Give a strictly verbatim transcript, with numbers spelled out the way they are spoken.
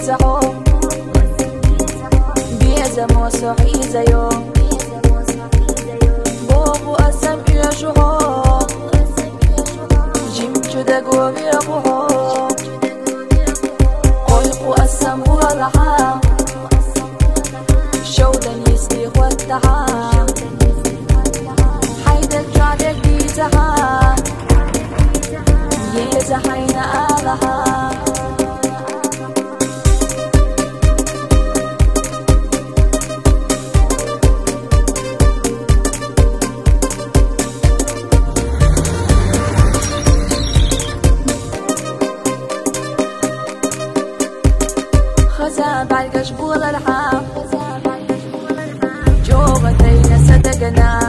بيزعو بيزمو سعيزيو بوبو أسم يجوهو جيم جدقو بيقوهو قلقو أسم ولحا شودا يسلي ودها حيدك جعلك بيزها يزحين آلها خزاب عالقش بول الحام جوغتين صدقنا